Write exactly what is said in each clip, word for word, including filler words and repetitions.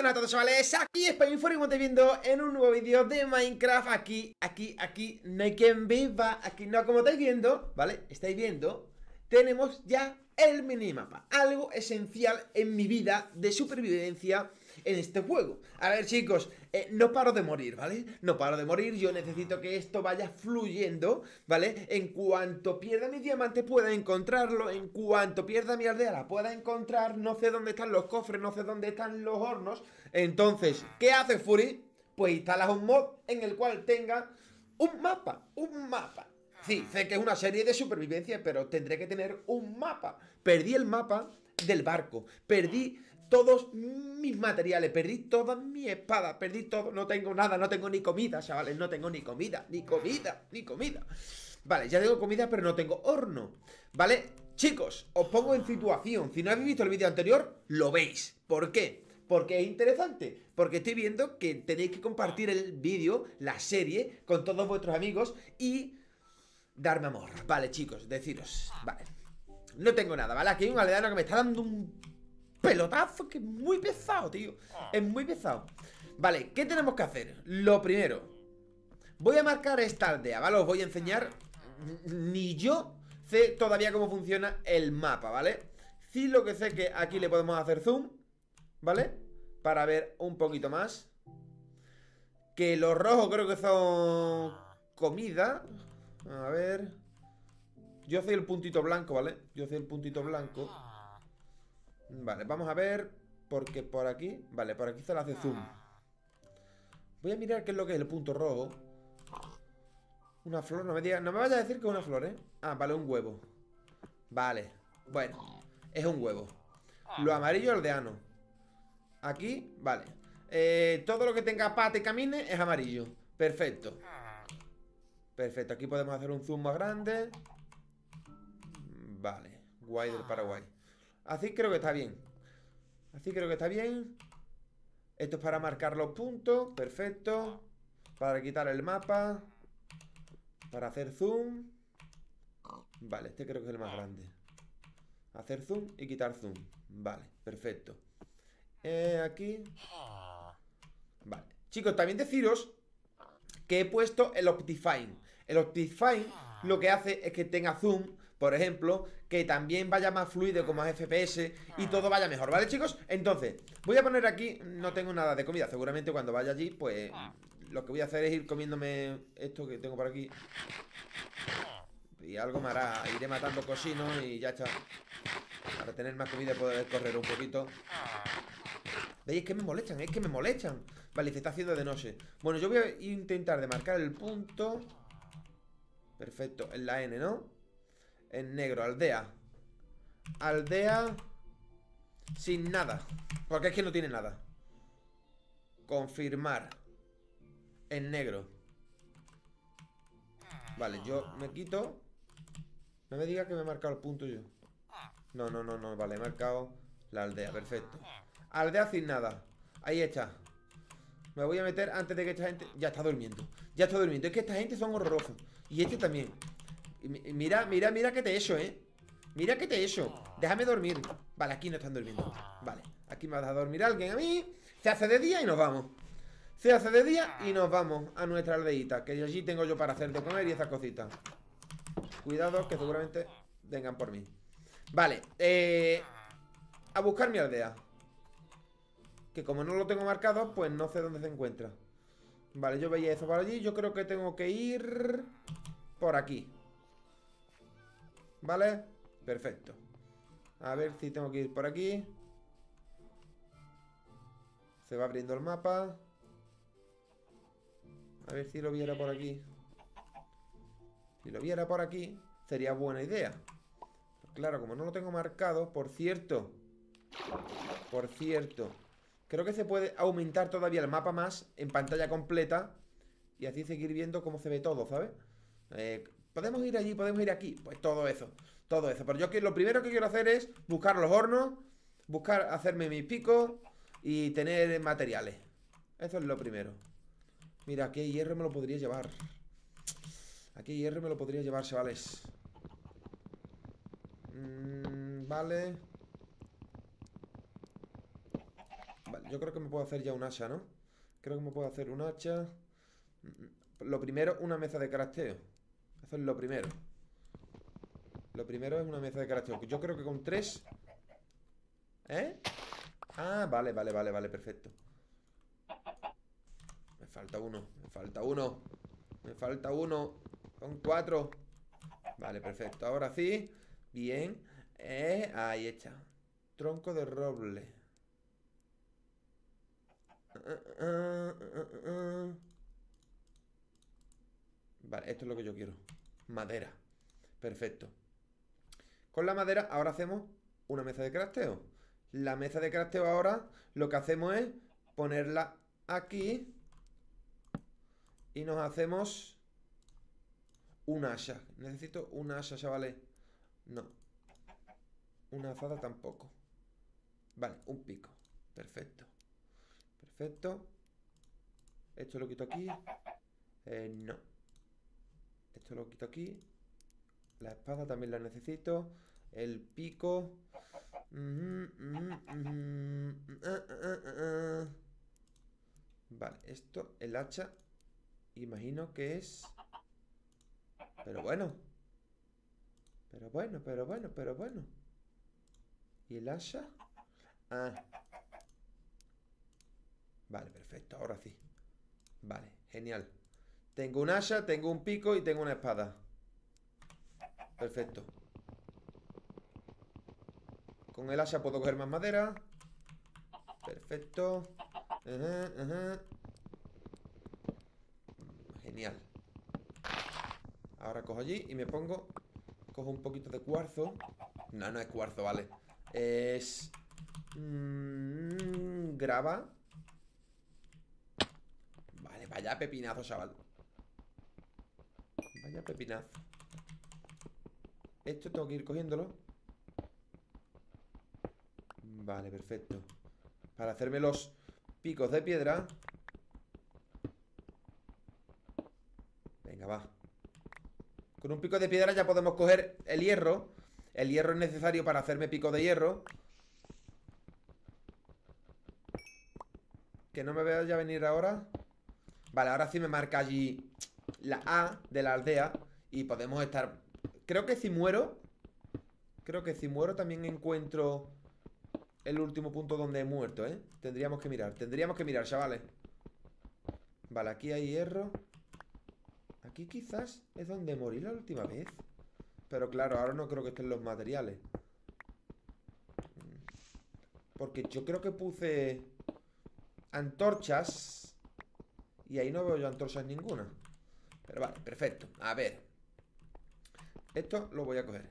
buenas a todos, chavales, aquí Spainfor y como estáis viendo en un nuevo vídeo de Minecraft. Aquí, aquí, aquí, no hay quien viva, aquí no, como estáis viendo, ¿vale? Estáis viendo, tenemos ya el minimapa, algo esencial en mi vida de supervivencia en este juego. A ver, chicos, eh, no paro de morir, ¿vale? No paro de morir, yo necesito que esto vaya fluyendo, ¿vale? En cuanto pierda mis diamantes pueda encontrarlo, en cuanto pierda mi aldea la pueda encontrar, no sé dónde están los cofres, no sé dónde están los hornos. Entonces, ¿qué hace Fury? Pues instalas un mod en el cual tenga un mapa, un mapa. Sí, sé que es una serie de supervivencia, pero tendré que tener un mapa. Perdí el mapa del barco, perdí todos mis materiales, perdí toda mi espada, perdí todo, no tengo nada, no tengo ni comida, chavales, no tengo ni comida, ni comida, ni comida. Vale, ya tengo comida, pero no tengo horno, ¿vale? Chicos, os pongo en situación, si no habéis visto el vídeo anterior, lo veis. ¿Por qué? Porque es interesante, porque estoy viendo que tenéis que compartir el vídeo, la serie, con todos vuestros amigos y darme amor. Vale, chicos, deciros, vale, no tengo nada, ¿vale? Aquí hay un aldeano que me está dando un pelotazo que es muy pesado, tío. Es muy pesado. Vale, ¿qué tenemos que hacer? Lo primero, voy a marcar esta aldea, ¿vale? Os voy a enseñar. Ni yo sé todavía cómo funciona el mapa, ¿vale? Sí, lo que sé que aquí le podemos hacer zoom, ¿vale? Para ver un poquito más. Que los rojos creo que son comida. A ver. Yo soy el puntito blanco, ¿vale? Yo soy el puntito blanco. Vale, vamos a ver. Porque por aquí, vale, por aquí se le hace zoom. Voy a mirar qué es lo que es el punto rojo. Una flor, no me diga, no me vayas a decir que es una flor, ¿eh? Ah, vale, un huevo. Vale, bueno, es un huevo. Lo amarillo aldeano. Aquí, vale, eh, todo lo que tenga pata y camine es amarillo. Perfecto. Perfecto, aquí podemos hacer un zoom más grande. Vale, guay del Paraguay. Así creo que está bien. Así creo que está bien. Esto es para marcar los puntos. Perfecto. Para quitar el mapa. Para hacer zoom. Vale, este creo que es el más grande. Hacer zoom y quitar zoom. Vale, perfecto. eh, Aquí. Vale, chicos, también deciros que he puesto el Optifine. El Optifine lo que hace es que tenga zoom, por ejemplo, que también vaya más fluido con más F P S y todo vaya mejor, ¿vale, chicos? Entonces, voy a poner aquí, no tengo nada de comida. Seguramente cuando vaya allí, pues lo que voy a hacer es ir comiéndome esto que tengo por aquí. Y algo me hará, iré matando cocinos y ya está. Para tener más comida y poder correr un poquito. ¿Veis? Es que me molestan, es que me molestan. Vale, se está haciendo de noche. Bueno, yo voy a intentar de marcar el punto. Perfecto, en la N, ¿no? En negro, aldea. Aldea sin nada, porque es que no tiene nada. Confirmar. En negro. Vale, yo me quito. No me diga que me he marcado el punto yo. No, no, no, no, vale, he marcado la aldea, perfecto. Aldea sin nada. Ahí está. Me voy a meter antes de que esta gente... Ya está durmiendo, ya está durmiendo. Es que esta gente son horrorosos. Y este también. Y mira, mira, mira que te he hecho, ¿eh? Mira que te he hecho. Déjame dormir. Vale, aquí no están durmiendo. Vale, aquí me va a dormir alguien a mí. Se hace de día y nos vamos. Se hace de día y nos vamos a nuestra aldeita, que allí tengo yo para hacer de comer y esas cositas. Cuidado que seguramente vengan por mí. Vale, eh... a buscar mi aldea. Que como no lo tengo marcado, pues no sé dónde se encuentra. Vale, yo veía eso por allí. Yo creo que tengo que ir por aquí. Vale, perfecto. A ver si tengo que ir por aquí. Se va abriendo el mapa. A ver si lo viera por aquí. Si lo viera por aquí, sería buena idea. Pero claro, como no lo tengo marcado. Por cierto Por cierto creo que se puede aumentar todavía el mapa más en pantalla completa y así seguir viendo cómo se ve todo, ¿sabes? Eh, podemos ir allí, podemos ir aquí. Pues todo eso, todo eso. Pero yo que lo primero que quiero hacer es buscar los hornos, buscar hacerme mis picos y tener materiales. Eso es lo primero. Mira, aquí hay hierro, me lo podría llevar. Aquí hay hierro, me lo podría llevar, chavales. mm, Vale. yo creo que me puedo hacer ya un hacha, ¿no? Creo que me puedo hacer un hacha. Lo primero, una mesa de crafteo. Eso es lo primero. Lo primero es una mesa de crafteo. Yo creo que con tres... ¿Eh? Ah, vale, vale, vale, vale, perfecto. Me falta uno, me falta uno. Me falta uno. Son cuatro. Vale, perfecto. Ahora sí. Bien. Eh, ahí está. Tronco de roble. Uh, uh, uh, uh, uh. Vale, esto es lo que yo quiero. Madera. Perfecto. Con la madera ahora hacemos una mesa de crafteo. La mesa de crafteo ahora lo que hacemos es ponerla aquí. Y nos hacemos un hacha. Necesito un hacha, chavales. No. Una azada tampoco. Vale, un pico. Perfecto. Perfecto. Esto lo quito aquí. Eh, no. Esto lo quito aquí. La espada también la necesito. El pico. Uh -huh, uh -huh, uh -huh. Uh, uh, uh, uh. Vale, esto, el hacha. Imagino que es... Pero bueno. Pero bueno, pero bueno, pero bueno. ¿Y el hacha? Ah. Vale, perfecto, ahora sí. Vale, genial. Tengo un hacha, tengo un pico y tengo una espada. Perfecto. Con el hacha puedo coger más madera. Perfecto. Ajá, ajá. Genial. Ahora cojo allí y me pongo... Cojo un poquito de cuarzo. No, no es cuarzo, vale. Es... Mmm, grava. Vale, vaya pepinazo, chaval. Vaya pepinazo. Esto tengo que ir cogiéndolo. Vale, perfecto. Para hacerme los picos de piedra. Venga, va. Con un pico de piedra ya podemos coger el hierro. El hierro es necesario para hacerme pico de hierro. Que no me vaya a venir ahora. Vale, ahora sí me marca allí la A de la aldea. Y podemos estar... Creo que si muero... Creo que si muero también encuentro el último punto donde he muerto, ¿eh? Tendríamos que mirar, tendríamos que mirar, chavales. Vale, aquí hay hierro. Aquí quizás es donde morí la última vez. Pero claro, ahora no creo que estén los materiales. Porque yo creo que puse antorchas y ahí no veo yo antorchas ninguna. Pero vale, perfecto. A ver. Esto lo voy a coger.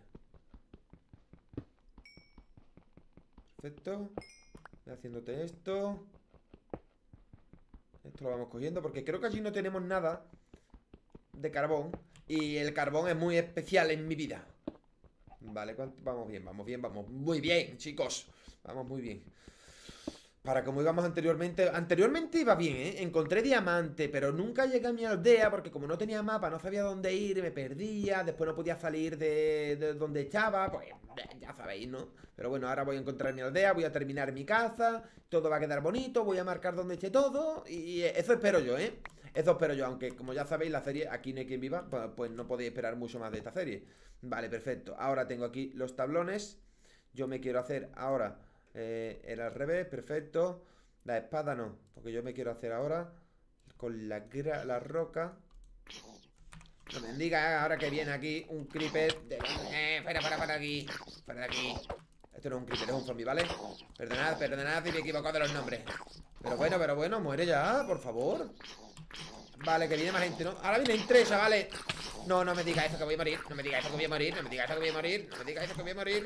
Perfecto. Voy haciéndote esto. Esto lo vamos cogiendo porque creo que allí no tenemos nada de carbón. Y el carbón es muy especial en mi vida. Vale, vamos bien, vamos bien, vamos muy bien, chicos. Vamos muy bien. Para como íbamos anteriormente. Anteriormente iba bien, ¿eh? Encontré diamante, pero nunca llegué a mi aldea porque como no tenía mapa, no sabía dónde ir, me perdía. Después no podía salir de, de donde estaba. Pues ya sabéis, ¿no? Pero bueno, ahora voy a encontrar mi aldea, voy a terminar mi casa. Todo va a quedar bonito, voy a marcar dónde esté todo. Y eso espero yo, ¿eh? Eso espero yo, aunque como ya sabéis, la serie Aquí no hay quien viva, pues, pues no podéis esperar mucho más de esta serie. Vale, perfecto. Ahora tengo aquí los tablones. Yo me quiero hacer ahora... Eh, era al revés, perfecto. La espada no, porque yo me quiero hacer ahora con la, la roca. No me diga ahora que viene aquí un creeper de... Eh, fuera, fuera, fuera aquí. Fuera de aquí. Esto no es un creeper, es un zombie, ¿vale? Perdonad, perdonad si me he equivocado de los nombres. Pero bueno, pero bueno, muere ya, por favor. Vale, que viene más gente, ¿no? Ahora vienen tres, chavales. No, no me diga eso que voy a morir. No me diga eso que voy a morir. No me diga eso que voy a morir. No me diga eso que voy a morir.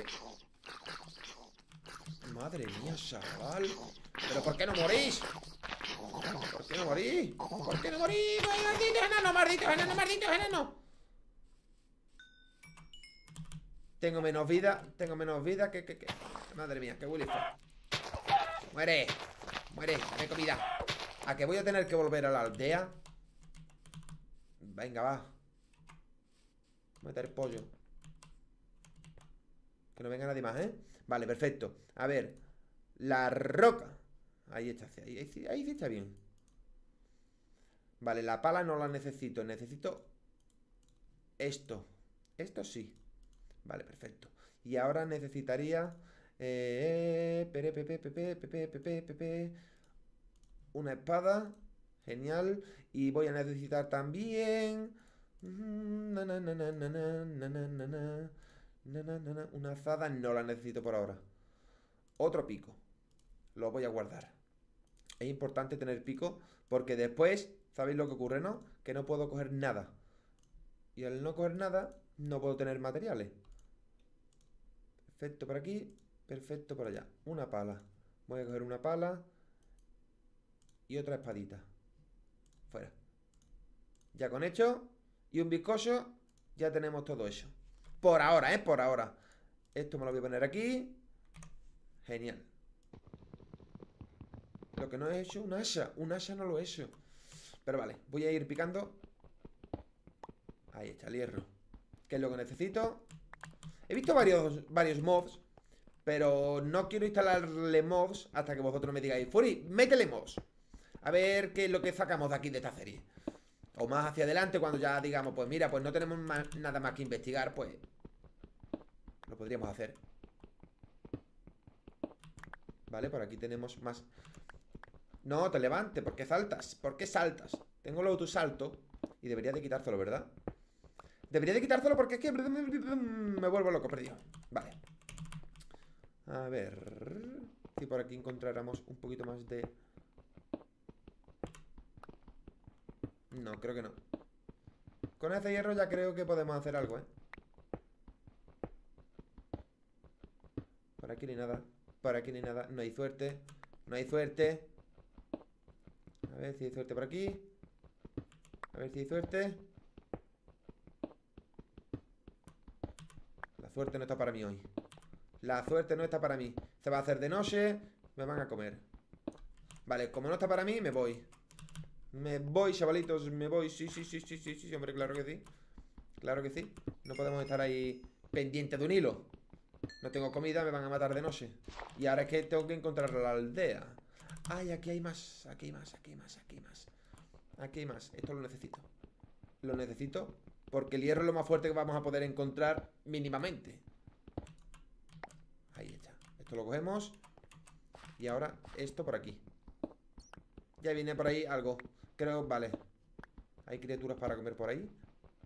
Madre mía, chaval. ¿Pero por qué no morís? ¿Por qué no morís? ¿Por qué no morís? ¡Malditos enanos! ¡Malditos enanos! ¡Malditos enanos! Tengo menos vida. Tengo menos vida que... que, que. Madre mía, que Willy fue. Muere. Muere, dame comida. ¿A que voy a tener que volver a la aldea? Venga, va. Meter pollo. Que no venga nadie más, ¿eh? Vale, perfecto. A ver. La roca. Ahí está, ahí, ahí, ahí sí está bien. Vale, la pala no la necesito. Necesito esto. Esto sí. Vale, perfecto. Y ahora necesitaría eh, pere, pepe, pepe, pepe, pepe, pepe, una espada. Genial. Y voy a necesitar también na, na, na, na, na, na, na, na, na, na, na, na, na. Una azada no la necesito por ahora. Otro pico. Lo voy a guardar. Es importante tener pico porque después, ¿sabéis lo que ocurre, no? Que no puedo coger nada. Y al no coger nada, no puedo tener materiales. Perfecto por aquí, perfecto por allá. Una pala. Voy a coger una pala y otra espadita. Fuera. Ya con hecho y un bizcocho, ya tenemos todo eso. Por ahora, ¿eh? Por ahora. Esto me lo voy a poner aquí. Genial. Lo que no he hecho, un asa. Un asa no lo he hecho. Pero vale, voy a ir picando. Ahí está, el hierro. ¿Qué es lo que necesito? He visto varios, varios mods, pero no quiero instalarle mods hasta que vosotros me digáis: Furi, métele mods. A ver qué es lo que sacamos de aquí de esta serie. O más hacia adelante, cuando ya digamos, pues mira, pues no tenemos más, nada más que investigar, pues lo podríamos hacer. Vale, por aquí tenemos más. No, te levantes, ¿por qué saltas? ¿Por qué saltas? Tengo el autosalto y debería de quitárselo, ¿verdad? Debería de quitárselo porque es que me vuelvo loco, perdido. Vale. A ver si por aquí encontráramos un poquito más de... No, creo que no. Con ese hierro ya creo que podemos hacer algo, ¿eh? Por aquí ni nada. Por aquí ni nada. No hay suerte. No hay suerte. A ver si hay suerte por aquí. A ver si hay suerte. La suerte no está para mí hoy. La suerte no está para mí. Se va a hacer de noche. Me van a comer. Vale, como no está para mí, me voy. Me voy, chavalitos, me voy. Sí, sí, sí, sí, sí, sí, hombre, claro que sí. Claro que sí. No podemos estar ahí pendientes de un hilo. No tengo comida, me van a matar de noche. Y ahora es que tengo que encontrar la aldea. Ay, aquí hay más, aquí hay más, aquí hay más, aquí hay más. Aquí hay más, esto lo necesito. Lo necesito porque el hierro es lo más fuerte que vamos a poder encontrar mínimamente. Ahí está. Esto lo cogemos. Y ahora esto por aquí. Ya viene por ahí algo. Creo, vale. Hay criaturas para comer por ahí.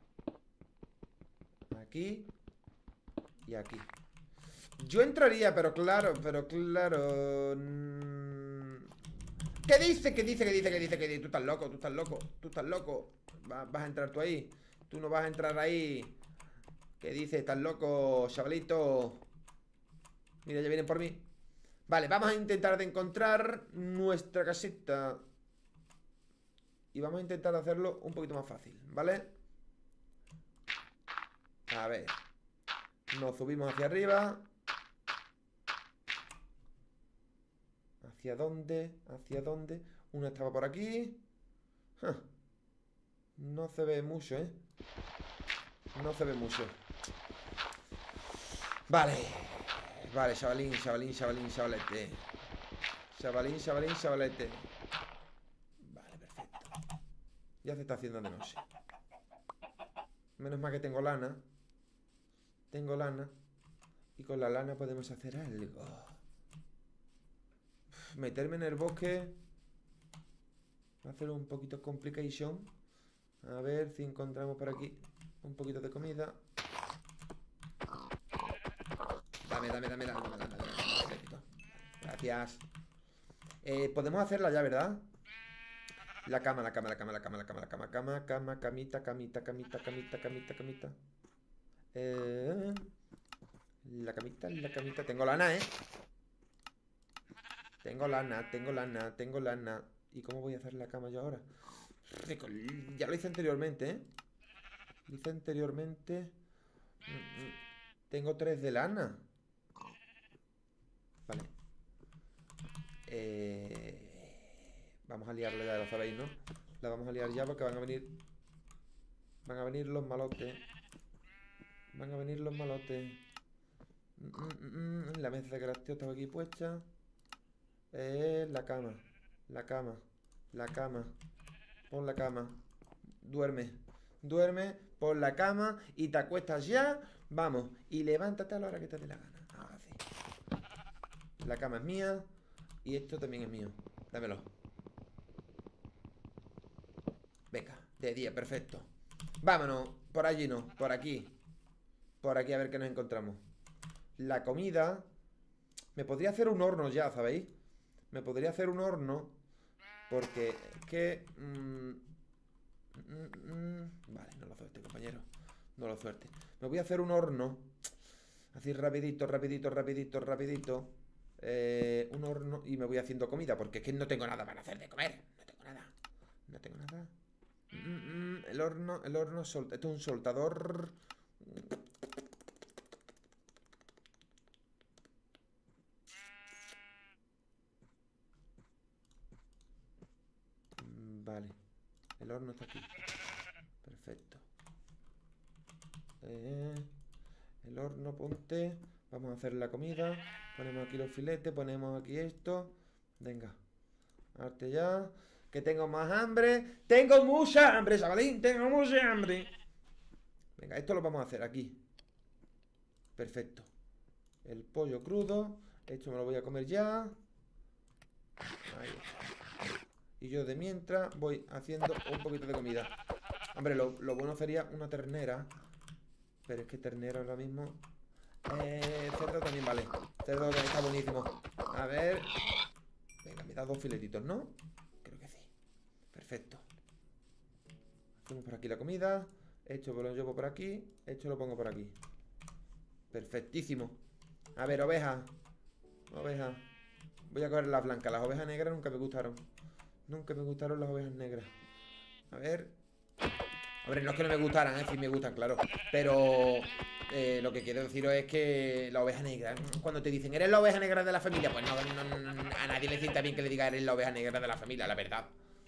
Aquí. Y aquí. Yo entraría, pero claro, pero claro. ¿Qué dice? ¿Qué dice? ¿Qué dice? ¿Qué dice? ¿Qué dice? Tú estás loco, tú estás loco. Tú estás loco. Va, vas a entrar tú ahí. Tú no vas a entrar ahí. ¿Qué dice? Estás loco, chavalito. Mira, ya vienen por mí. Vale, vamos a intentar de encontrar nuestra casita. Y vamos a intentar hacerlo un poquito más fácil, ¿vale? A ver. Nos subimos hacia arriba. ¿Hacia dónde? ¿Hacia dónde? Una estaba por aquí. Huh. No se ve mucho, ¿eh? No se ve mucho. Vale. Vale, chavalín, chavalín, chavalín, chavalete. Chavalín, chavalín, chavalete. Vale, perfecto. Ya se está haciendo de noche. Menos mal que tengo lana. Tengo lana. Y con la lana podemos hacer algo. Uf, meterme en el bosque va a hacer un poquito complication. A ver si encontramos por aquí un poquito de comida. Dame, dame, dame, dame, dame, dame, dame. Perfecto. Gracias. Eh, podemos hacerla ya, ¿verdad? La cama, la cama, la cama, la cama, la cama, la cama, cama, cama, camita, camita, camita, camita, camita, camita. Eh, la camita, la camita. Tengo lana, ¿eh? Tengo lana, tengo lana, tengo lana. ¿Y cómo voy a hacer la cama yo ahora? Ya lo hice anteriormente, ¿eh? Lo hice anteriormente. Tengo tres de lana. Vale. Eh... Vamos a liarla ya, lo sabéis, ¿no? La vamos a liar ya porque van a venir... Van a venir los malotes. Van a venir los malotes. Mm, mm, mm. La mesa de crafteo está aquí puesta. Eh, la cama. La cama. La cama. Pon la cama. Duerme. Duerme. Pon la cama. Y te acuestas ya. Vamos. Y levántate a la hora que te dé la gana. Ahora sí. La cama es mía. Y esto también es mío. Dámelo. Venga. De día, perfecto. Vámonos. Por allí no. Por aquí. Por aquí a ver qué nos encontramos. La comida. Me podría hacer un horno ya, ¿sabéis? Me podría hacer un horno. Porque es que... Mmm, mm, mm, vale, no lo suerte, compañero. No lo suerte. Me voy a hacer un horno. Así rapidito, rapidito, rapidito, rapidito. Eh, un horno y me voy haciendo comida. Porque es que no tengo nada para hacer de comer. No tengo nada. No tengo nada. Mm, mm, el horno, el horno, solta, esto es un soltador. Vale. El horno está aquí. Perfecto. Eh, el horno, ponte. Vamos a hacer la comida. Ponemos aquí los filetes. Ponemos aquí esto. Venga. Arte ya. Que tengo más hambre. Tengo mucha hambre, chavalín. Tengo mucha hambre. Venga, esto lo vamos a hacer aquí. Perfecto. El pollo crudo. Esto me lo voy a comer ya. Ahí está. Y yo de mientras voy haciendo un poquito de comida. Hombre, lo, lo bueno sería una ternera. Pero es que ternera ahora mismo... Eh, cerdo también vale. Cerdo que está buenísimo. A ver... Venga, me da dos filetitos, ¿no? Creo que sí. Perfecto. Hacemos por aquí la comida. Esto lo llevo por aquí. Esto lo pongo por aquí. Perfectísimo. A ver, oveja. Oveja. Voy a coger las blancas. Las ovejas negras nunca me gustaron. Nunca me gustaron las ovejas negras. A ver. Hombre, no es que no me gustaran, es ¿eh? Sí me gustan, claro. Pero eh, lo que quiero deciros es que la oveja negra, cuando te dicen, eres la oveja negra de la familia, pues no, no, no, a nadie le sienta bien que le diga eres la oveja negra de la familia, la verdad.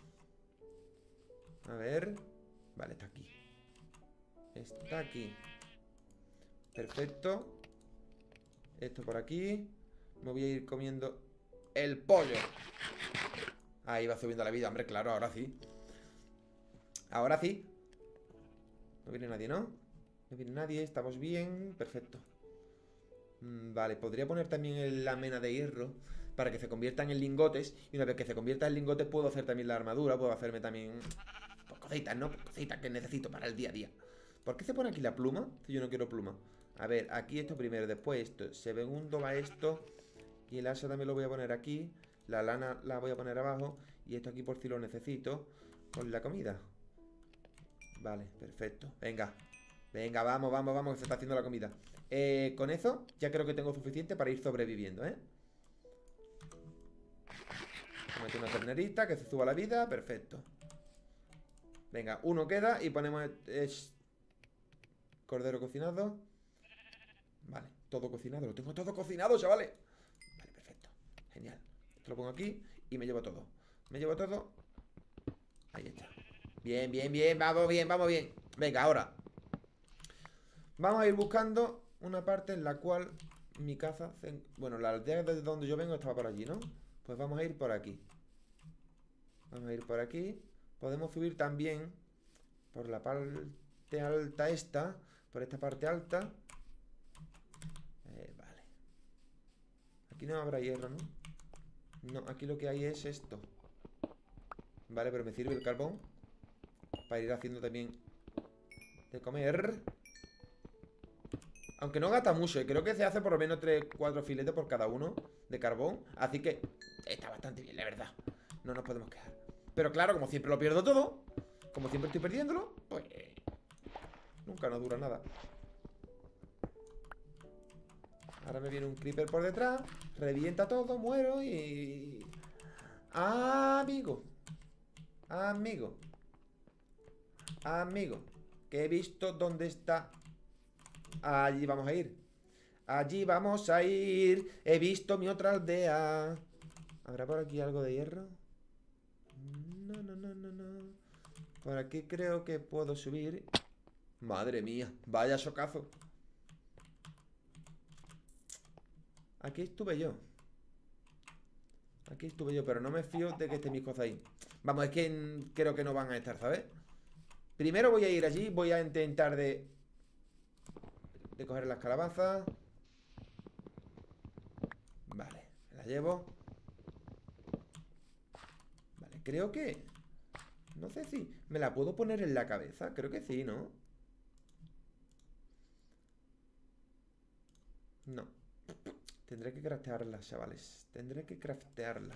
A ver. Vale, está aquí. Está aquí. Perfecto. Esto por aquí. Me voy a ir comiendo el pollo. Ahí va subiendo la vida, hombre, claro, ahora sí. Ahora sí. No viene nadie, ¿no? No viene nadie, estamos bien. Perfecto. mm, Vale, podría poner también la mena de hierro para que se conviertan en lingotes. Y una vez que se convierta en lingotes puedo hacer también la armadura. Puedo hacerme también pues, cositas, ¿no? Pues, cositas que necesito para el día a día. ¿Por qué se pone aquí la pluma? Si yo no quiero pluma. A ver, aquí esto primero, después esto. Segundo va esto. Y el asa también lo voy a poner aquí. La lana la voy a poner abajo. Y esto aquí por si lo necesito. Con la comida. Vale, perfecto. Venga. Venga, vamos, vamos, vamos, que se está haciendo la comida. Eh, con eso ya creo que tengo suficiente para ir sobreviviendo, ¿eh? Meto una ternerita, que se suba la vida. Perfecto. Venga, uno queda y ponemos es, cordero cocinado. Vale, todo cocinado. Lo tengo todo cocinado, chavales. Vale, perfecto. Genial. Esto lo pongo aquí y me llevo todo. Me llevo todo. Ahí está. Bien, bien, bien, vamos bien, vamos bien. Venga, ahora vamos a ir buscando una parte en la cual mi casa... Bueno, la aldea desde donde yo vengo estaba por allí, ¿no? Pues vamos a ir por aquí. Vamos a ir por aquí. Podemos subir también por la parte alta esta. Por esta parte alta. Eh, vale. Aquí no habrá hierro, ¿no? No, aquí lo que hay es esto. Vale, pero me sirve el carbón para ir haciendo también de comer. Aunque no gasta mucho, ¿eh? Creo que se hace por lo menos tres, cuatro filetes por cada uno de carbón. Así que está bastante bien, la verdad. No nos podemos quejar. Pero claro, como siempre lo pierdo todo, como siempre estoy perdiéndolo, pues nunca nos dura nada. Ahora me viene un creeper por detrás, revienta todo, muero y... Amigo. Amigo. Amigo. Que he visto dónde está. Allí vamos a ir. Allí vamos a ir. He visto mi otra aldea. ¿Habrá por aquí algo de hierro? No, no, no, no, no. Por aquí creo que puedo subir. Madre mía, vaya chocazo. Aquí estuve yo. Aquí estuve yo, pero no me fío de que estén mis cosas ahí. Vamos, es que mm, creo que no van a estar, ¿sabes? Primero voy a ir allí, voy a intentar de... De coger las calabazas. Vale, me las llevo. Vale, creo que... No sé si... ¿Me la puedo poner en la cabeza? Creo que sí, ¿no? No. Tendré que craftearla, chavales. Tendré que craftearla.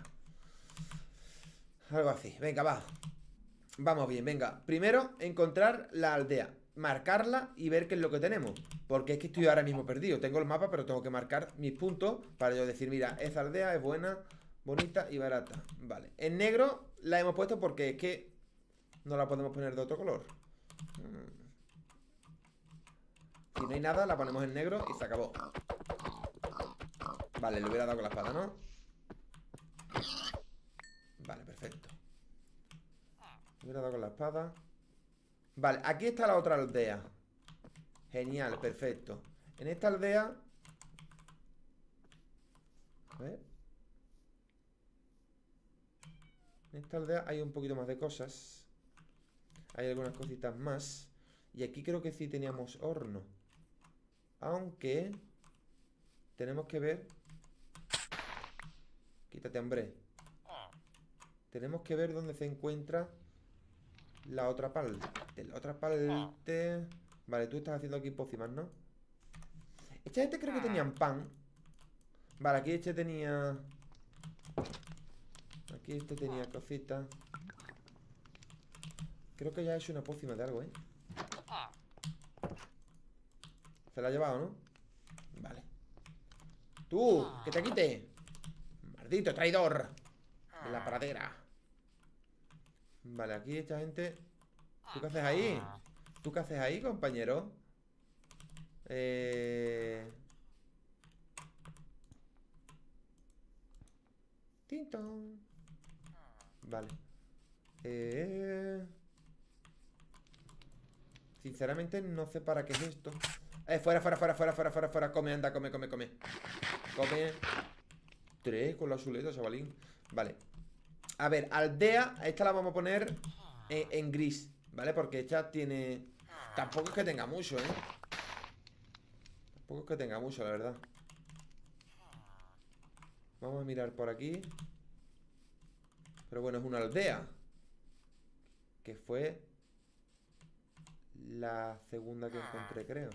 Algo así. Venga, va. Vamos bien, venga. Primero, encontrar la aldea. Marcarla y ver qué es lo que tenemos. Porque es que estoy ahora mismo perdido. Tengo el mapa, pero tengo que marcar mis puntos para yo decir, mira, esa aldea es buena, bonita y barata. Vale. En negro la hemos puesto porque es que no la podemos poner de otro color. Si no hay nada, la ponemos en negro y se acabó. Vale, le hubiera dado con la espada, ¿no? Vale, perfecto. Le hubiera dado con la espada. Vale, aquí está la otra aldea. Genial, perfecto. En esta aldea... A ver. En esta aldea hay un poquito más de cosas. Hay algunas cositas más. Y aquí creo que sí teníamos horno. Aunque... Tenemos que ver... Quítate, hombre. Tenemos que ver dónde se encuentra la otra parte. La otra parte... Vale, tú estás haciendo aquí pócimas, ¿no? Esta gente creo que tenían pan. Vale, aquí este tenía... Aquí este tenía cositas. Creo que ya ha hecho una pócima de algo, ¿eh? Se la ha llevado, ¿no? Vale. ¡Tú! ¡Que te quite! ¡Maldito traidor! De la pradera. Vale, aquí esta gente... ¿Tú qué haces ahí? ¿Tú qué haces ahí, compañero? Eh... Tintón. Vale. Eh... Sinceramente no sé para qué es esto. Eh, fuera, fuera, fuera, fuera, fuera, fuera, fuera. Come, anda, come, come, come. Come. Tres con la chuleta, chavalín. Vale. A ver, aldea. Esta la vamos a poner en, en gris, ¿vale? Porque esta tiene... Tampoco es que tenga mucho, ¿eh? Tampoco es que tenga mucho, la verdad. Vamos a mirar por aquí. Pero bueno, es una aldea. Que fue la segunda que encontré, creo.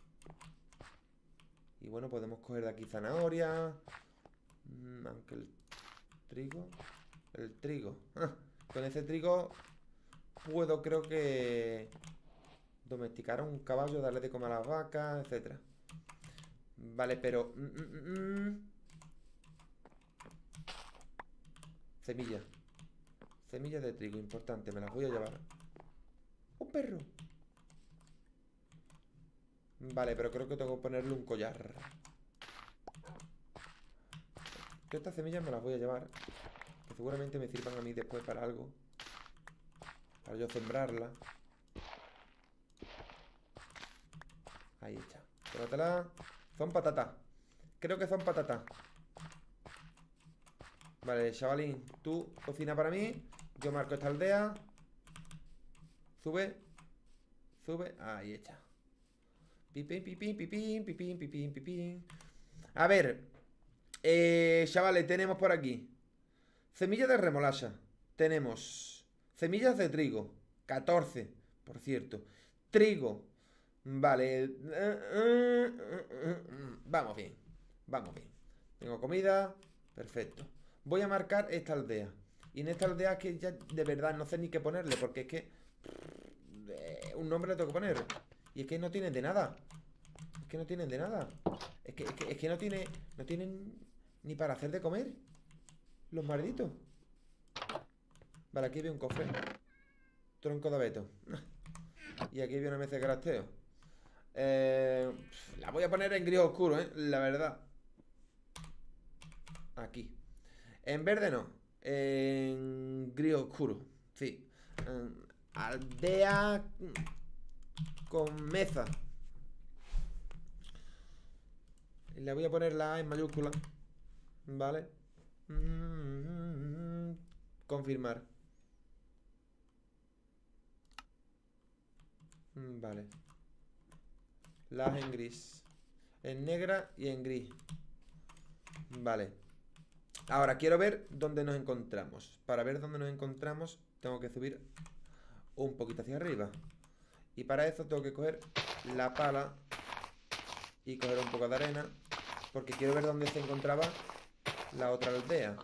Y bueno, podemos coger de aquí zanahoria. Mm, aunque el trigo... El trigo. Ah, con ese trigo puedo, creo que... domesticar a un caballo, darle de comer a las vacas, etcétera. Vale, pero... Mm, mm, mm. Semilla. Semillas de trigo, importante, me las voy a llevar. ¡Un perro! Vale, pero creo que tengo que ponerle un collar. Todas estas semillas me las voy a llevar, que seguramente me sirvan a mí después para algo. Para yo sembrarla. Ahí está. Tómatela. Son patatas. Creo que son patatas. Vale, chavalín, tú cocina para mí. Yo marco esta aldea. Sube. Sube. Ahí está. Pipín, pipín, pipín, pipín, pipín, pipín. A ver. Eh, chavales, tenemos por aquí semillas de remolacha. Tenemos semillas de trigo. catorce, por cierto. Trigo. Vale. Vamos bien. Vamos bien. Tengo comida. Perfecto. Voy a marcar esta aldea. Y en esta aldea que ya de verdad no sé ni qué ponerle. Porque es que eh, un nombre le tengo que poner. Y es que no tienen de nada. Es que no tienen de nada. Es que, es que, es que no tiene, no tienen ni para hacer de comer los malditos. Vale, aquí veo un cofre. Tronco de abeto. Y aquí veo una mesa de crafteo. Eh, la voy a poner en gris oscuro, eh, la verdad. Aquí. En verde no. En gris oscuro. Sí. Eh, aldea con mesa. Y le voy a poner la A en mayúscula. Vale. confirmar. Vale. Las en gris. En negra y en gris. Vale. Ahora quiero ver dónde nos encontramos. Para ver dónde nos encontramos tengo que subir un poquito hacia arriba. Y para eso tengo que coger la pala y coger un poco de arena, porque quiero ver dónde se encontraba la otra aldea.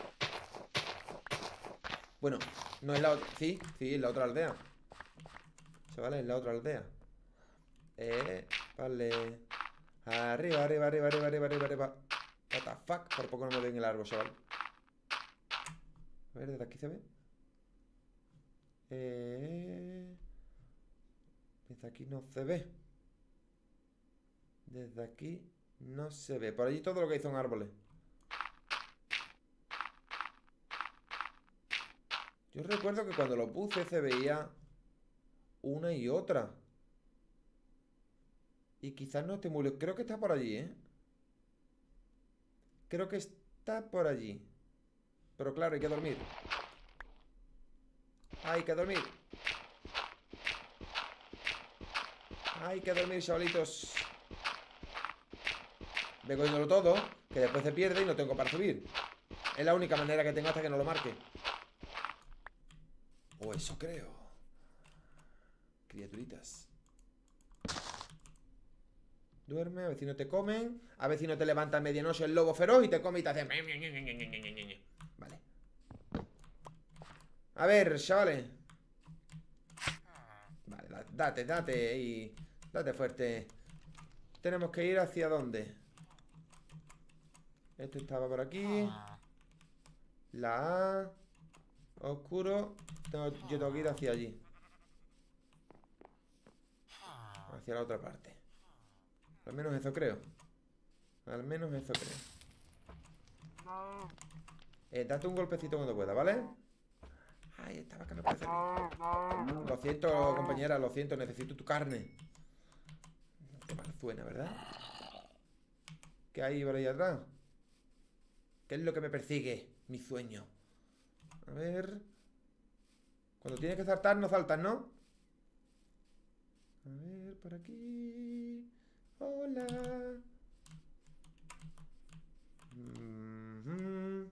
Bueno, no es la otra. Sí, sí, es la otra aldea. Chavales, es la otra aldea. Eh, vale. Arriba, arriba, arriba, arriba, arriba, arriba, arriba. What the fuck, por poco no me veo en el árbol, chaval. A ver, desde aquí se ve. Eh... Desde aquí no se ve. Desde aquí no se ve. Por allí todo lo que hay son árboles. Yo recuerdo que cuando lo puse se veía una y otra. Y quizás no esté muy lejos. Creo que está por allí, ¿eh? Creo que está por allí. Pero claro, hay que dormir. Hay que dormir. Hay que dormir, chavalitos. Voy cogiéndolo todo, que después se pierde y no tengo para subir. Es la única manera que tengo hasta que no lo marque. O oh, eso creo. Criaturitas. Duerme, a ver si no te comen. A ver si no te levanta a medianoche el lobo feroz y te come y te hace... Vale. A ver, chavales. Vale, date, date y... Date fuerte. Tenemos que ir hacia dónde. Este estaba por aquí. La A. Oscuro. Tengo, yo tengo que ir hacia allí. Hacia la otra parte. Al menos eso creo. Al menos eso creo. Eh, date un golpecito cuando pueda, ¿vale? Ay, estaba que no puede salir. Lo siento, compañera, lo siento. Necesito tu carne. Qué mal suena, ¿verdad? ¿Qué hay por ahí atrás? ¿Qué es lo que me persigue? Mi sueño. A ver. Cuando tienes que saltar, no saltas, ¿no? A ver, por aquí. Hola. Mm-hmm.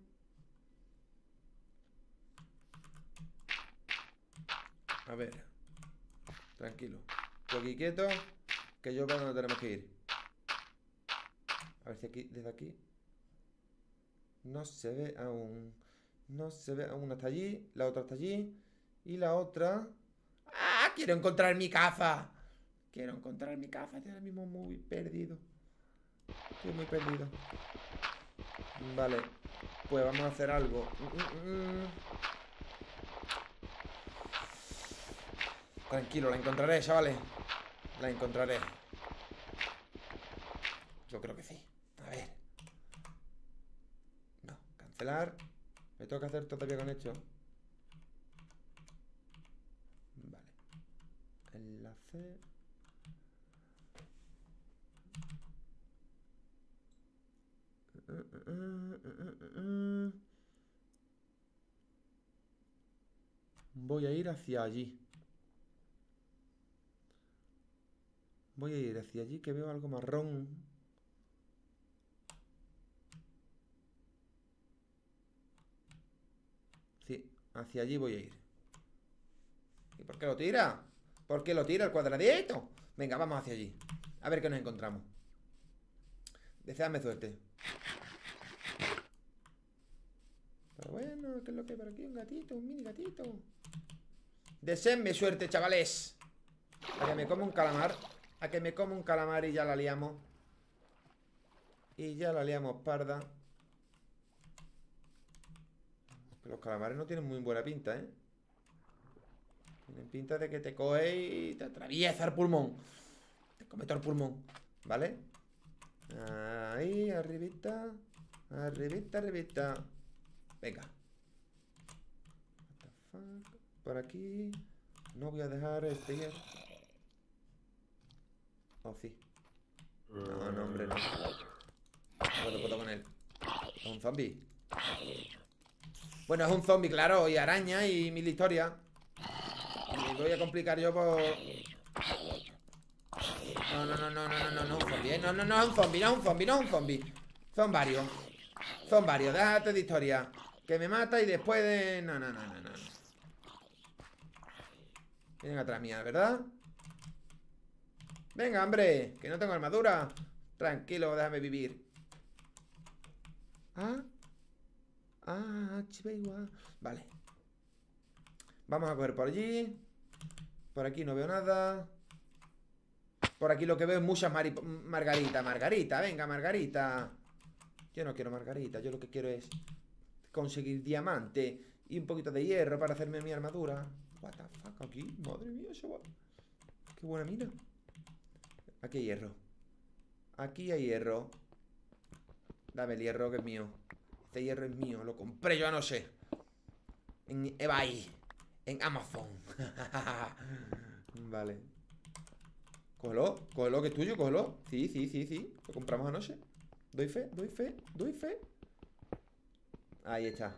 A ver. Tranquilo. Tú aquí quieto, que yo veo dónde tenemos que ir. A ver si aquí, desde aquí. No se ve aún. No se ve aún hasta allí. La otra está allí. Y la otra... ¡Ah! ¡Quiero encontrar mi caza! Quiero encontrar mi caza. Estoy ahora mismo muy perdido. Estoy muy perdido. Vale. Pues vamos a hacer algo. Tranquilo, la encontraré, chavales. La encontraré. Yo creo que sí. A ver. No, cancelar. Me tengo que hacer todavía con hecho. Vale. Enlace. Voy a ir hacia allí. Voy a ir hacia allí que veo algo marrón. Sí, hacia allí voy a ir. ¿Y por qué lo tira? ¿Por qué lo tira el cuadradito? Venga, vamos hacia allí. A ver qué nos encontramos. Deseadme suerte. Pero bueno, ¿qué es lo que hay por aquí? Un gatito, un mini gatito. Deseenme suerte, chavales. A que me como un calamar. A que me como un calamar y ya la liamos. Y ya la liamos parda. Pero los calamares no tienen muy buena pinta, ¿eh? Tienen pinta de que te coge y te atraviesa el pulmón. Te come todo el pulmón, ¿vale? Ahí, arribita. Arribita, arribita. Venga. What the fuck? Por aquí. No voy a dejar este hier. Oh, sí. No, no, hombre, no. No puedo, puedo con él. ¿Es un zombie? Bueno, es un zombie, claro, y araña y mil historias. Y voy a complicar yo por... No, no, no, no, no, no, no, no, un zombie, ¿eh? No, no, no, es un zombie, no es un zombie, no es un zombie. Son varios. Son varios, déjate de historia. Que me mata y después de... No, no, no, no, no. Vienen atrás mía, ¿verdad? Venga, hombre, que no tengo armadura. Tranquilo, déjame vivir. Ah. Ah, chiva. Vale. Vamos a coger por allí. Por aquí no veo nada. Por aquí lo que veo es muchas mari margarita. Margarita, venga, margarita. Yo no quiero margarita. Yo lo que quiero es conseguir diamante y un poquito de hierro para hacerme mi armadura. What the fuck, aquí. Madre mía, chaval. Qué buena mina. Aquí hay hierro. Aquí hay hierro. Dame el hierro que es mío. Este hierro es mío. Lo compré yo, no sé. En eBay. En Amazon. Vale. Cógelo, cógelo que es tuyo, cógelo. Sí, sí, sí, sí. Lo compramos anoche. Doy fe, doy fe, doy fe. Ahí está.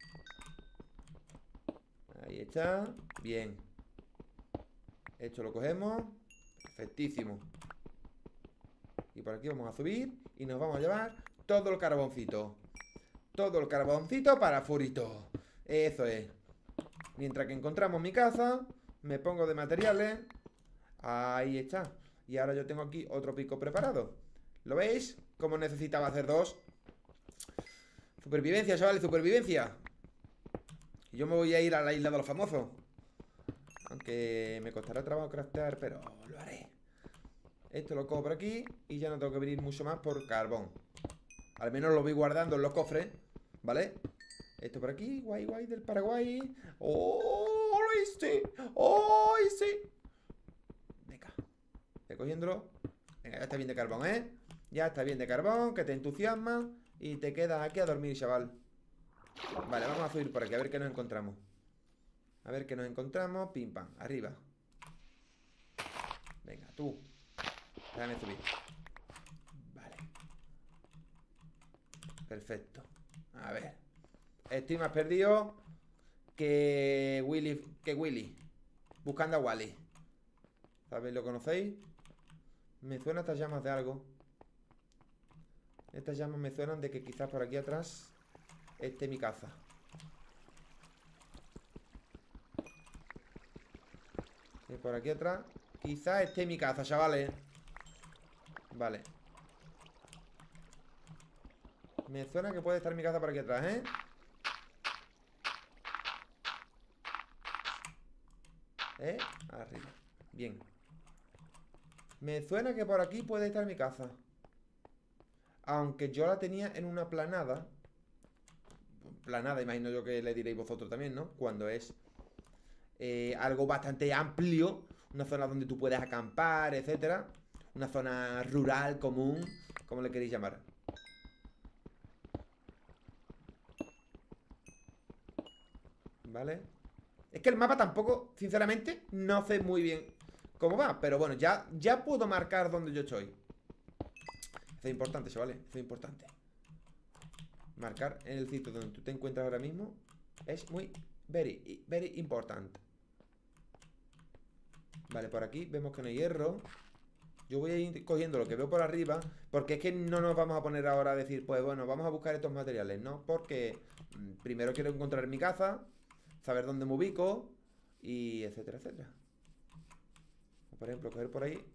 Ahí está. Bien. Esto lo cogemos. Perfectísimo. Y por aquí vamos a subir. Y nos vamos a llevar todo el carboncito. Todo el carboncito para Furito. Eso es. Mientras que encontramos mi casa, me pongo de materiales. Ahí está. Y ahora yo tengo aquí otro pico preparado. ¿Lo veis? Como necesitaba hacer dos. Supervivencia, chavales, supervivencia. Y yo me voy a ir a la isla de los famosos. Aunque me costará trabajo craftear, pero lo haré. Esto lo cojo por aquí y ya no tengo que venir mucho más por carbón. Al menos lo voy guardando en los cofres, ¿vale? Esto por aquí, guay, guay, del Paraguay. ¡Oh, sí! ¡Oh, sí! Venga, voy cogiéndolo. Venga, ya está bien de carbón, ¿eh? Ya está bien de carbón, que te entusiasma. Y te quedas aquí a dormir, chaval. Vale, vamos a subir por aquí, a ver qué nos encontramos. A ver qué nos encontramos. Pim, pam, arriba. Venga, tú. Déjame subir. Vale. Perfecto. A ver. Estoy más perdido que Willy. Que Willy. Buscando a Wally. ¿Sabéis? ¿Lo conocéis? Me suenan estas llamas de algo. Estas llamas me suenan de que quizás por aquí atrás esté mi caza. Y por aquí atrás quizás esté mi caza, chavales. Vale. Me suena que puede estar mi caza por aquí atrás, ¿eh? ¿Eh? Arriba. Bien. Me suena que por aquí puede estar mi caza. Aunque yo la tenía en una planada. Planada, imagino yo que le diréis vosotros también, ¿no? Cuando es eh, algo bastante amplio. Una zona donde tú puedes acampar, etcétera. Una zona rural, común, como le queréis llamar. Vale. Es que el mapa tampoco, sinceramente, no sé muy bien cómo va. Pero bueno, ya, ya puedo marcar dónde yo estoy. Eso es importante, chavales. Eso es importante. Marcar en el sitio donde tú te encuentras ahora mismo es muy, very, very important. Vale, por aquí vemos que no hay hierro. Yo voy a ir cogiendo lo que veo por arriba, porque es que no nos vamos a poner ahora a decir, pues bueno, vamos a buscar estos materiales, ¿no? Porque mmm, primero quiero encontrar mi caza, saber dónde me ubico, y etcétera, etcétera. Por ejemplo, coger por ahí.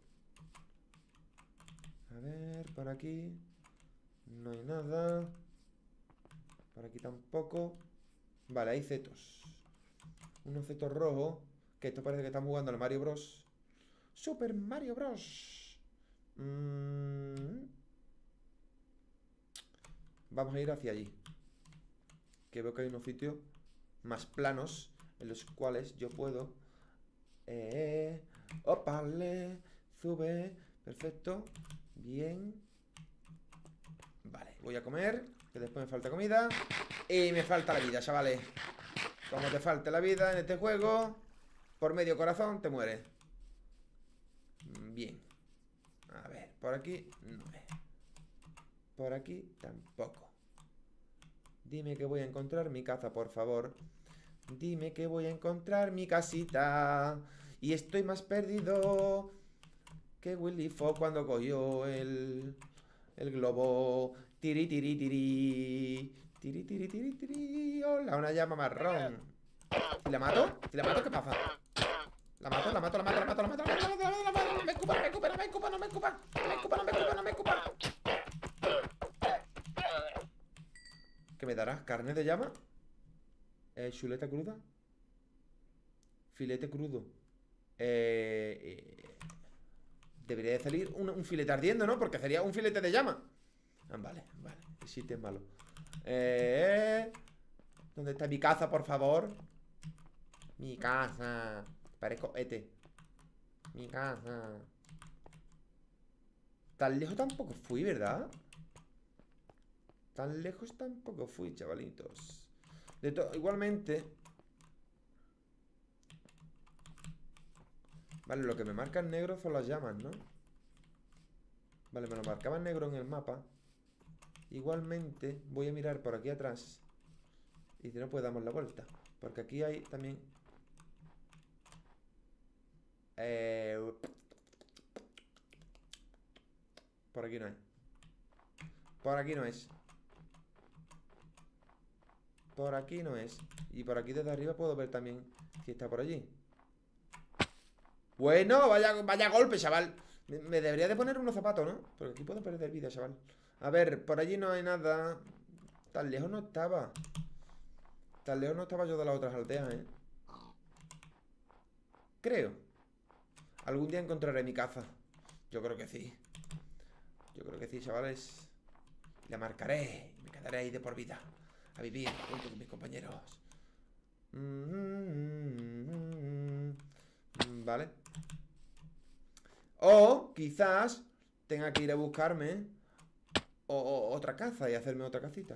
A ver, por aquí no hay nada. Por aquí tampoco. Vale, hay setos. Unos setos rojos. Que esto parece que están jugando al Mario Bros. Super Mario Bros. Mm. Vamos a ir hacia allí. Que veo que hay unos sitios más planos en los cuales yo puedo eh, opale, sube. Perfecto. Bien. Vale, voy a comer, que después me falta comida. Y me falta la vida, chavales. Como te falte la vida en este juego, por medio corazón te mueres. Bien. A ver, por aquí no es. Por aquí tampoco. Dime que voy a encontrar mi caza, por favor. Dime que voy a encontrar mi casita. Y estoy más perdido que Willy Fox cuando cogió el, el globo. Tiri, tiri, tiri. Tiri, tiri, tiri, tiri. Hola, una llama marrón. ¿Si la mato? ¿Si la mato, qué pasa? La mato, la mato, la mato, la mato, la mato, la mato, la mato, la mato, no me escupa, no me escupa, no me escupa, no me escupa, no me escupa, no me escupa, no me escupa. ¿Qué me darás? ¿Carne de llama? Eh, ¿chuleta cruda? Filete crudo. Eh, eh, debería de salir un, un filete ardiendo, ¿no? Porque sería un filete de llama. Ah, vale, vale. El sitio es malo. Eh, ¿Dónde está mi casa, por favor? Mi casa. Parezco Ete. Mi casa. Tan lejos tampoco fui, ¿verdad? Tan lejos tampoco fui, chavalitos. De to igualmente. Vale, lo que me marca en negro son las llamas, ¿no? Vale, me lo marcaba en negro en el mapa. Igualmente voy a mirar por aquí atrás. Y si no, pues damos la vuelta. Porque aquí hay también... Eh... Por aquí no hay. Por aquí no es. Por aquí no es. Y por aquí desde arriba puedo ver también si está por allí. Bueno, vaya, vaya golpe, chaval. Me, me debería de poner unos zapatos, ¿no? Porque aquí puedo perder vida, chaval. A ver, por allí no hay nada. Tan lejos no estaba. Tan lejos no estaba yo de las otras aldeas, ¿eh? Creo. Algún día encontraré mi caza. Yo creo que sí. Yo creo que sí, chavales. La marcaré y me quedaré ahí de por vida. A vivir junto con mis compañeros. Vale. O quizás tenga que ir a buscarme o, o, otra caza y hacerme otra casita.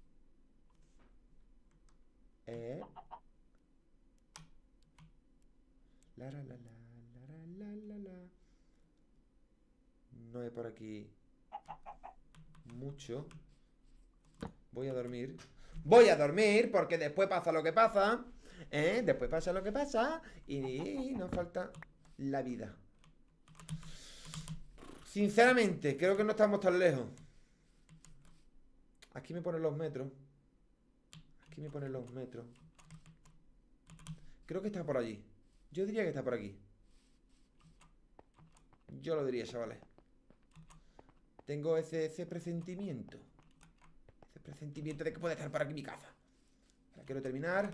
Eh. La, la, la, la, la, la, la, la. No hay por aquí mucho. Voy a dormir. Voy a dormir porque después pasa lo que pasa. ¿Eh? Después pasa lo que pasa. Y nos falta la vida. Sinceramente, creo que no estamos tan lejos. Aquí me ponen los metros. Aquí me ponen los metros. Creo que está por allí. Yo diría que está por aquí. Yo lo diría, chavales. Tengo ese, ese presentimiento. Ese presentimiento de que puede estar por aquí mi caza. Ahora quiero terminar.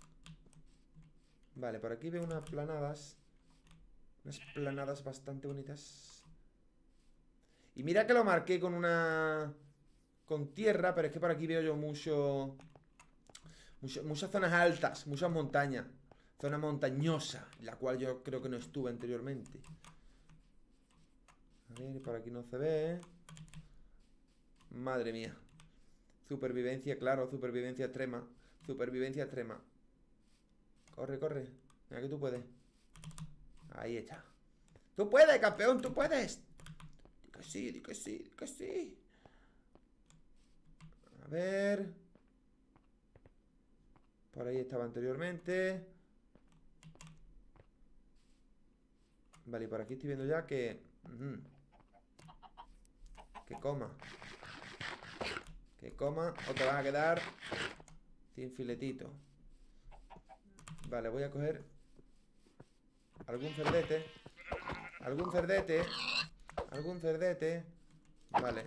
Vale, por aquí veo unas planadas. Unas planadas bastante bonitas. Y mira que lo marqué con una... con tierra, pero es que por aquí veo yo mucho... mucho muchas zonas altas, muchas montañas. Zona montañosa, la cual yo creo que no estuve anteriormente. A ver, por aquí no se ve. Madre mía. Supervivencia, claro, supervivencia extrema. Supervivencia extrema. Corre, corre. Mira que tú puedes. Ahí está. ¡Tú puedes, campeón! ¡Tú puedes! Di que sí, di que sí, di que sí. A ver. Por ahí estaba anteriormente. Vale, y por aquí estoy viendo ya que... Uh-huh. Que coma. Que coma o te vas a quedar sin filetito. Vale, voy a coger algún cerdete. Algún cerdete. Algún cerdete. Vale.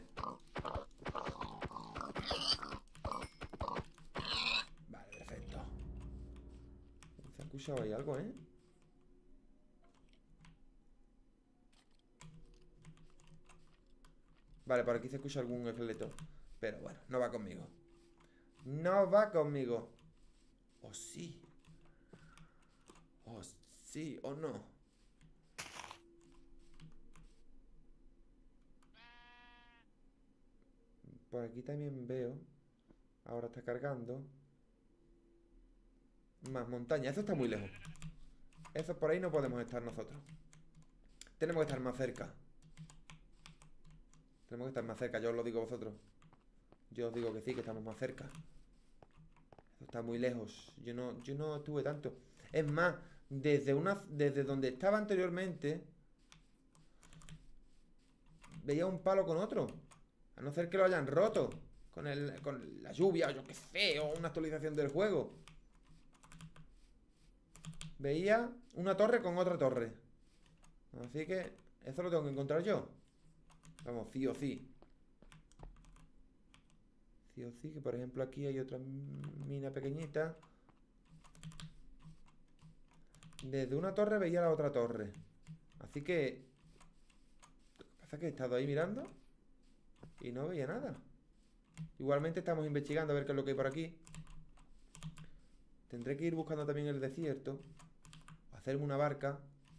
Vale, perfecto. Se ha escuchado ahí algo, ¿eh? Vale, por aquí se escucha algún esqueleto. Pero bueno, no va conmigo. No va conmigo. O sí. O sí, o no. Por aquí también veo. Ahora está cargando. Más montaña. Eso está muy lejos. Eso por ahí no podemos estar nosotros. Tenemos que estar más cerca. Tenemos que estar más cerca, yo os lo digo a vosotros. Yo os digo que sí, que estamos más cerca. está muy lejos. Yo no, yo no estuve tanto. Es más, desde una, desde donde estaba anteriormente, veía un palo con otro. A no ser que lo hayan roto con, el, con la lluvia, o yo qué sé, o una actualización del juego. Veía una torre con otra torre. Así que eso lo tengo que encontrar yo. Vamos, sí o sí. Sí o sí, que por ejemplo aquí hay otra mina pequeñita. Desde una torre veía la otra torre. Así que... Lo que pasa es que he estado ahí mirando y no veía nada. Igualmente estamos investigando a ver qué es lo que hay por aquí. Tendré que ir buscando también el desierto. Hacerme una barca.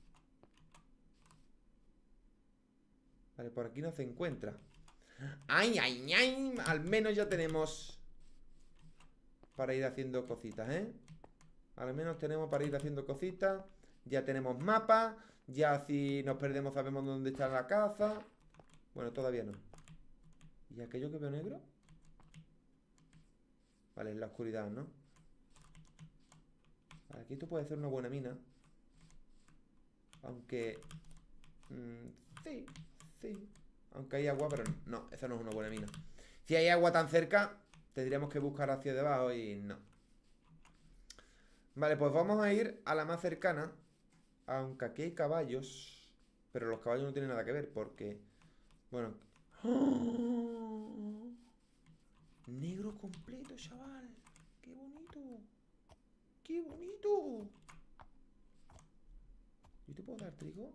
Vale, por aquí no se encuentra. ¡Ay, ay, ay! Al menos ya tenemos para ir haciendo cositas, ¿eh? Al menos tenemos para ir haciendo cositas. Ya tenemos mapa. Ya si nos perdemos sabemos dónde está la casa. Bueno, todavía no. ¿Y aquello que veo negro? Vale, es la oscuridad, ¿no? Vale, aquí esto puede ser una buena mina. Aunque... Mmm, sí, sí. Aunque hay agua, pero no, esa no es una buena mina. Si hay agua tan cerca, tendríamos que buscar hacia debajo y no. Vale, pues vamos a ir a la más cercana. Aunque aquí hay caballos. Pero los caballos no tienen nada que ver porque... Bueno... ¡Oh! Negro completo, chaval. ¡Qué bonito! ¡Qué bonito! ¿Yo te puedo dar trigo?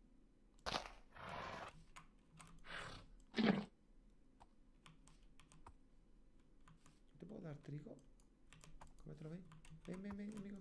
¿Yo te puedo dar trigo? ¿Cómo te lo ves? Ven, ven, ven, amigo.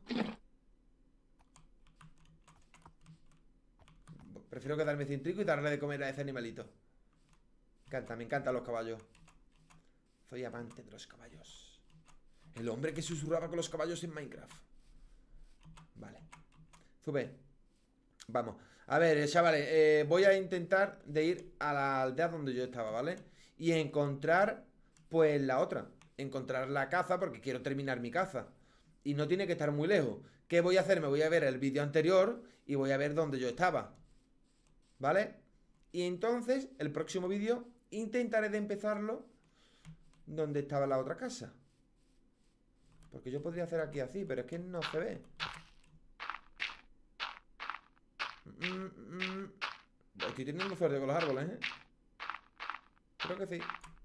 Prefiero quedarme sin trigo y darle de comer a ese animalito. Me encanta, me encantan los caballos. Soy amante de los caballos. El hombre que susurraba con los caballos en Minecraft. Vale. Sube. Vamos. A ver, chavales, eh, voy a intentar de ir a la aldea donde yo estaba, ¿vale? Y encontrar, pues, la otra. Encontrar la caza, porque quiero terminar mi caza. Y no tiene que estar muy lejos. ¿Qué voy a hacer? Me voy a ver el vídeo anterior y voy a ver dónde yo estaba, ¿vale? Y entonces, el próximo vídeo intentaré de empezarlo donde estaba la otra casa. Porque yo podría hacer aquí así, pero es que no se ve. Mm, mm. Estoy teniendo suerte con los árboles, ¿eh? Creo que sí.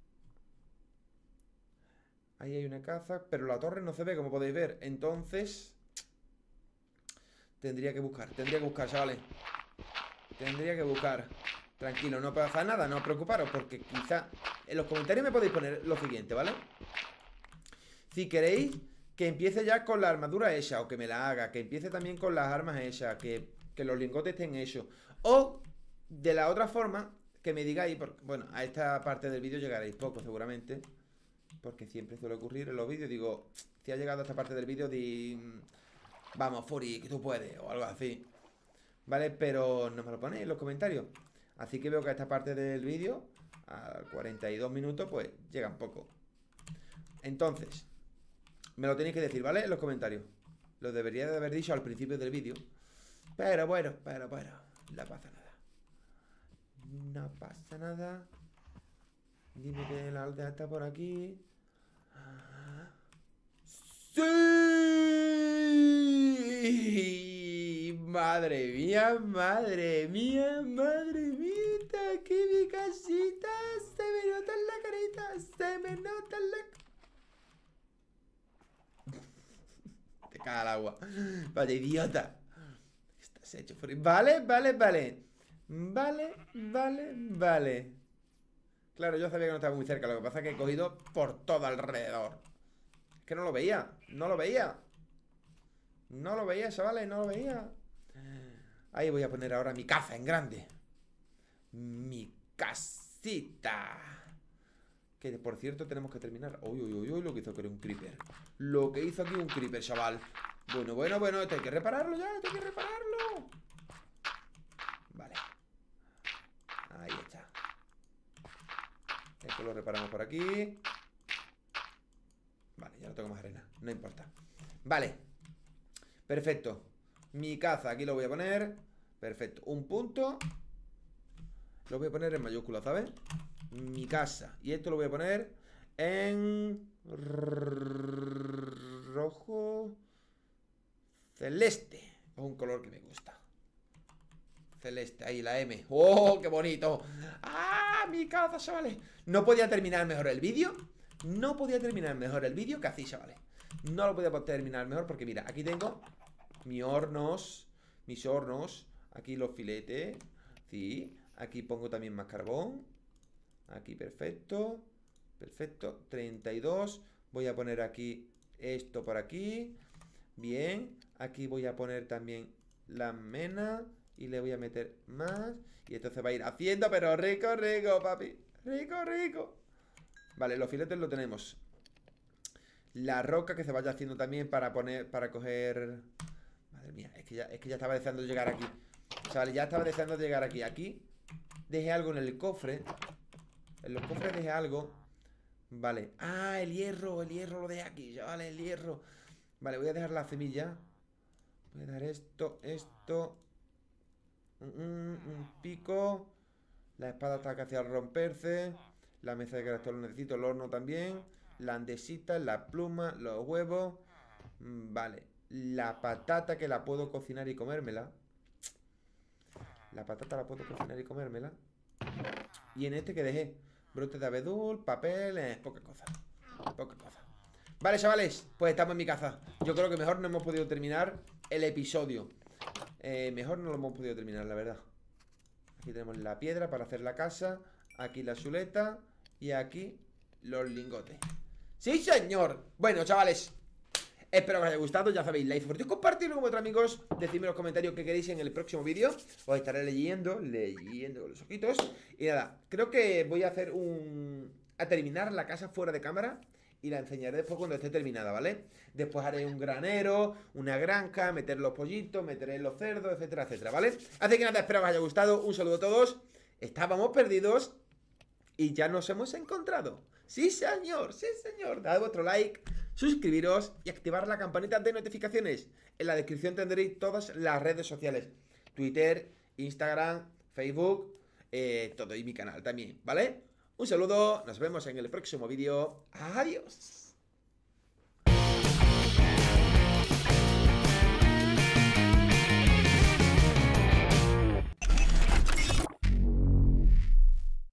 Ahí hay una casa, pero la torre no se ve, como podéis ver. Entonces tendría que buscar, tendría que buscar, chavales. Tendría que buscar. Tranquilo, no pasa nada, no os preocuparos, porque quizá en los comentarios me podéis poner lo siguiente, ¿vale? Si queréis que empiece ya con la armadura hecha, o que me la haga, que empiece también con las armas hechas, que, que los lingotes estén hechos. O de la otra forma, que me digáis, porque, bueno, a esta parte del vídeo llegaréis poco seguramente, porque siempre suele ocurrir en los vídeos. Digo, si ha llegado a esta parte del vídeo, di... Vamos, Furi, que tú puedes, o algo así, ¿vale? Pero no me lo ponéis en los comentarios. Así que veo que a esta parte del vídeo, a cuarenta y dos minutos, pues llega un poco. Entonces, me lo tenéis que decir, ¿vale? En los comentarios. Lo debería de haber dicho al principio del vídeo. Pero bueno, pero bueno, no pasa nada. No pasa nada. Dime que la aldea está por aquí. ¡Sí! Madre mía, madre mía, madre mía. Está aquí mi casita. Se me nota en la carita. Se me nota en la... Te caga el agua. Vaya idiota. Estás hecho por... Vale, vale, vale. Vale, vale, vale. Claro, yo sabía que no estaba muy cerca. Lo que pasa es que he cogido por todo alrededor. Es que no lo veía. No lo veía. No lo veía, chavales, no lo veía. Ahí voy a poner ahora mi casa en grande. Mi casita. Que por cierto tenemos que terminar. Uy, uy, uy, uy, lo que hizo que era un creeper. Lo que hizo aquí un creeper, chaval. Bueno, bueno, bueno, esto hay que repararlo ya. Esto hay que repararlo. Vale. Ahí está. Esto lo reparamos por aquí. Vale, ya lo tengo más arena, no importa. Vale. Perfecto. Mi caza, aquí lo voy a poner. Perfecto, un punto. Lo voy a poner en mayúscula, ¿sabes? Mi casa. Y esto lo voy a poner en rojo celeste. Es un color que me gusta. Celeste, ahí la M. ¡Oh, qué bonito! ¡Ah, mi casa, chavales! No podía terminar mejor el vídeo. No podía terminar mejor el vídeo que así, chavales. No lo podía terminar mejor porque mira, aquí tengo mis hornos. Mis hornos. Aquí los filetes. Sí. Aquí pongo también más carbón. Aquí, perfecto. Perfecto, treinta y dos. Voy a poner aquí esto por aquí. Bien. Aquí voy a poner también la mena. Y le voy a meter más. Y entonces va a ir haciendo, pero rico, rico, papi. Rico, rico. Vale, los filetes lo tenemos. La roca que se vaya haciendo también para poner, para coger... Madre mía, es que ya, es que ya estaba deseando llegar aquí. O sea, ya estaba deseando llegar aquí. Aquí dejé algo en el cofre. En los cofres dejé algo. Vale. Ah, el hierro, el hierro lo dejé aquí. Ya vale, el hierro. Vale, voy a dejar la semilla. Voy a dar esto, esto. Un, un, un pico. La espada está casi al romperse. La mesa de carácter lo necesito. El horno también. La andesita, la pluma, los huevos. Vale. La patata que la puedo cocinar y comérmela. La patata la puedo cocinar y comérmela. Y en este que dejé brotes de abedul, papel, eh, poca cosa. Poca cosa. Vale, chavales, pues estamos en mi casa. Yo creo que mejor no hemos podido terminar el episodio. eh, Mejor no lo hemos podido terminar, la verdad. Aquí tenemos la piedra para hacer la casa. Aquí la chuleta. Y aquí los lingotes. ¡Sí, señor! Bueno, chavales, espero que os haya gustado, ya sabéis, like, fuerte, compartirlo con vuestros amigos. Decidme en los comentarios qué queréis en el próximo vídeo. Os estaré leyendo, leyendo con los ojitos. Y nada, creo que voy a hacer un... a terminar la casa fuera de cámara. Y la enseñaré después cuando esté terminada, ¿vale? Después haré un granero, una granja, meter los pollitos, meteré los cerdos, etcétera, etcétera, ¿vale? Así que nada, espero que os haya gustado. Un saludo a todos. Estábamos perdidos y ya nos hemos encontrado. Sí, señor, sí, señor. Dad vuestro like, suscribiros y activar la campanita de notificaciones. En la descripción tendréis todas las redes sociales. Twitter, Instagram, Facebook, eh, todo, y mi canal también, ¿vale? Un saludo, nos vemos en el próximo vídeo. Adiós.